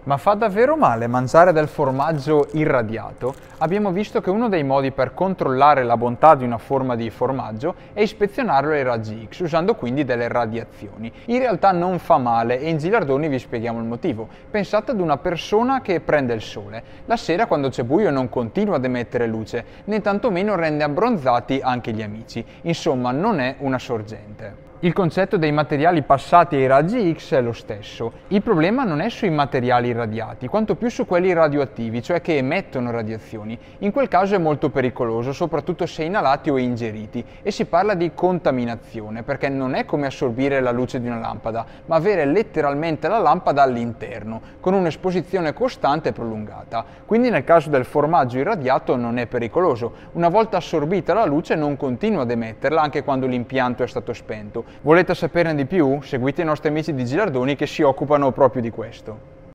Ma fa davvero male mangiare del formaggio irradiato? Abbiamo visto che uno dei modi per controllare la bontà di una forma di formaggio è ispezionarlo ai raggi X, usando quindi delle radiazioni. In realtà non fa male e in Gilardoni vi spieghiamo il motivo. Pensate ad una persona che prende il sole. La sera quando c'è buio non continua ad emettere luce, né tantomeno rende abbronzati anche gli amici. Insomma, non è una sorgente. Il concetto dei materiali passati ai raggi X è lo stesso. Il problema non è sui materiali irradiati, quanto più su quelli radioattivi, cioè che emettono radiazioni. In quel caso è molto pericoloso, soprattutto se inalati o ingeriti, e si parla di contaminazione, perché non è come assorbire la luce di una lampada, ma avere letteralmente la lampada all'interno, con un'esposizione costante e prolungata. Quindi nel caso del formaggio irradiato non è pericoloso. Una volta assorbita la luce non continua ad emetterla anche quando l'impianto è stato spento. Volete saperne di più? Seguite i nostri amici di Gilardoni che si occupano proprio di questo.